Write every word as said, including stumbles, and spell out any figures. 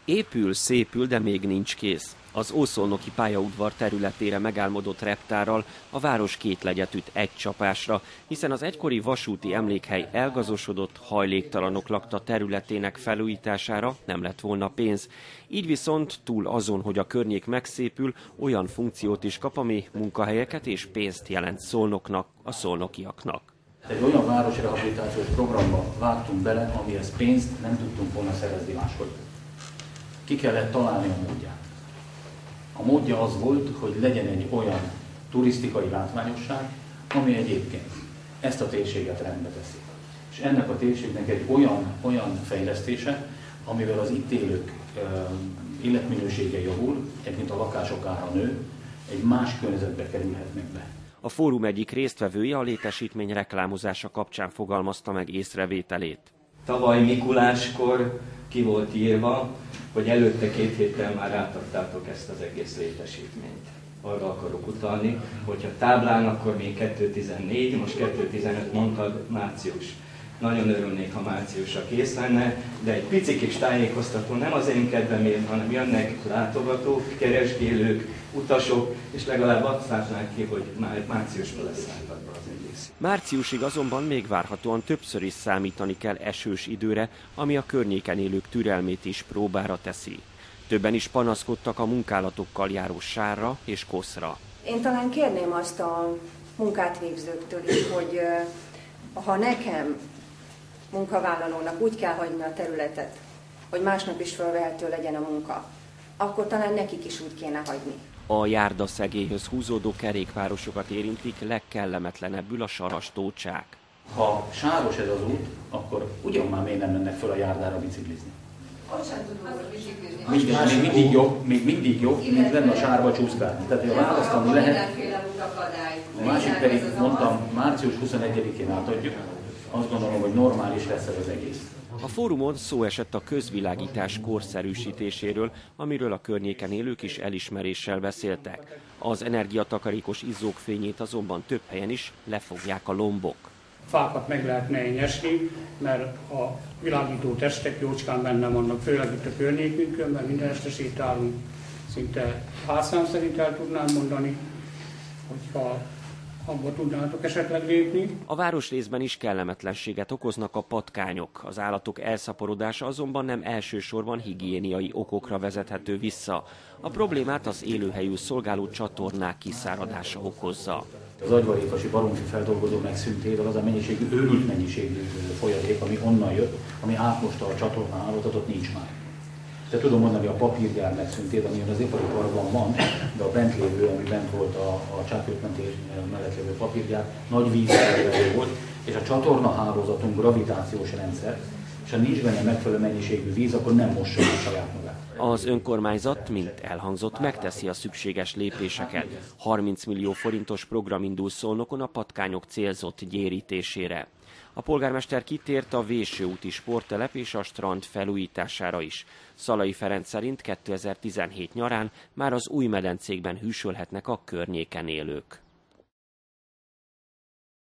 Épül, szépül, de még nincs kész. Az ószolnoki pályaudvar területére megálmodott reptárral a város két legyet üt egy csapásra, hiszen az egykori vasúti emlékhely elgazosodott, hajléktalanok lakta területének felújítására nem lett volna pénz. Így viszont túl azon, hogy a környék megszépül, olyan funkciót is kap, ami munkahelyeket és pénzt jelent Szolnoknak, a szolnokiaknak. Egy olyan városrehabilitációs programba vágtunk bele, amihez pénzt nem tudtunk volna szerezni máshogy. Ki kellett találni a módját. A módja az volt, hogy legyen egy olyan turisztikai látványosság, ami egyébként ezt a térséget rendbe teszi. És ennek a térségnek egy olyan, olyan fejlesztése, amivel az itt élők életminősége javul, egyébként a lakások ára nő, egy más környezetbe kerülhetnek be. A fórum egyik résztvevője a létesítmény reklámozása kapcsán fogalmazta meg észrevételét. Tavaly Mikuláskor ki volt írva, hogy előtte két héttel már átadtátok ezt az egész létesítményt. Arra akarok utalni, hogyha táblán, akkor még kettő tizennégy, most kettő tizenöt, mondtad március. Nagyon örülnék, ha márciusra kész lenne, de egy pici kis tájékoztató nem az én kedvemért, hanem jönnek látogatók, keresgélők, utasok, és legalább azt látnánk ki, hogy már márciusban lesz átadva az egész. Márciusig azonban még várhatóan többször is számítani kell esős időre, ami a környéken élők türelmét is próbára teszi. Többen is panaszkodtak a munkálatokkal járó sárra és koszra. Én talán kérném azt a munkát végzőktől is, hogy ha nekem munkavállalónak úgy kell hagyni a területet, hogy másnap is felvehető legyen a munka, akkor talán nekik is úgy kéne hagyni. A járdaszegélyhöz húzódó kerékpárosokat érintik legkellemetlenebbül a sarastócsák. Ha sáros ez az út, akkor ugyan már miért nem mennek fel a járdára biciklizni? Ott sem tudunk biciklizni. Még, még mindig jobb, még mindig jobb, mint lenne a sárba csúszkálni. Tehát, hogy választani lehet. A másik pedig, mondtam, március huszonegyedikén átadjuk. Azt gondolom, hogy normális lesz ez az egész. A fórumon szó esett a közvilágítás korszerűsítéséről, amiről a környéken élők is elismeréssel beszéltek. Az energiatakarékos izzók fényét azonban több helyen is lefogják a lombok. Fákat meg lehetne nyesni, mert a világító testek jócskán benne vannak, főleg itt a környékünkön, mert minden este sétálunk. Szinte házszám szerint el tudnám mondani, hogyha abba tudnátok esetleg lépni. A városrészben is kellemetlenséget okoznak a patkányok. Az állatok elszaporodása azonban nem elsősorban higiéniai okokra vezethető vissza. A problémát az élőhelyű szolgáló csatornák kiszáradása okozza. Az agyvarékasi baromfi feldolgozó megszűntével az a mennyiségű, őrült mennyiségű folyadék, ami onnan jött, ami átmosta a csatornahálózatot, ott nincs már. De tudom mondani, a papírgyár megszűntét, ami az ipari parkban van, de a bent lévő, ami bent volt a, a Csákőtmentér mellett lévő papírgyár, nagy vízfelelő volt, és a csatornahálózatunk gravitációs rendszer, és ha nincs benne megfelelő mennyiségű víz, akkor nem mossa meg saját magát. Az önkormányzat, mint elhangzott, megteszi a szükséges lépéseket. harminc millió forintos program indul Szolnokon a patkányok célzott gyérítésére. A polgármester kitért a Véső úti sporttelep és a strand felújítására is. Szalai Ferenc szerint kétezer-tizenhét nyarán már az új medencékben hűsölhetnek a környéken élők.